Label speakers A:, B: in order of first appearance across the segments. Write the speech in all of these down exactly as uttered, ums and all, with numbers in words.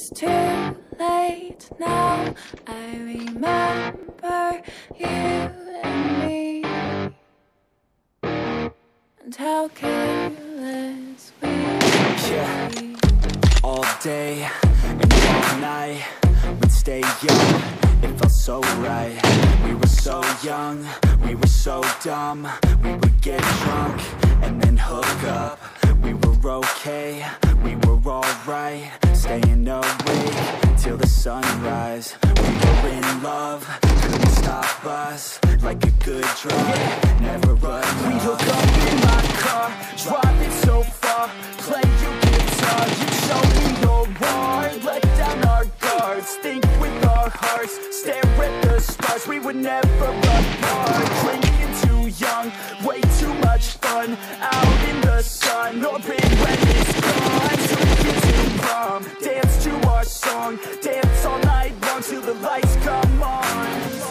A: It's too late now. I remember you and me, and how careless we
B: yeah. Be. All day and all night we'd stay young, it felt so right. We were so young, we were so dumb. We would get drunk and then hook up. We were okay, we were alright, staying awake till the sunrise. We were in love, couldn't stop us, like a good drug, never enough.
C: We'd hook up in my car, drive it so far, play your guitar, you show me your heart, let down our guards, think with our hearts, stare at the stars. We would never apart, drinking too young, way too much fun, out in the sun, or been when it's gone. Took you to prom, dance to our song, dance all night long till the lights come on.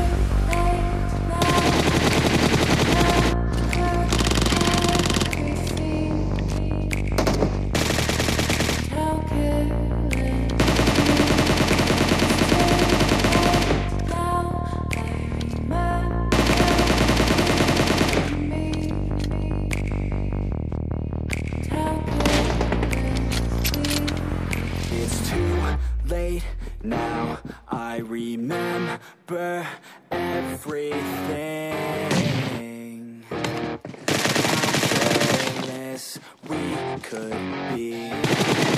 B: Late now, I remember everything. How careless we could be.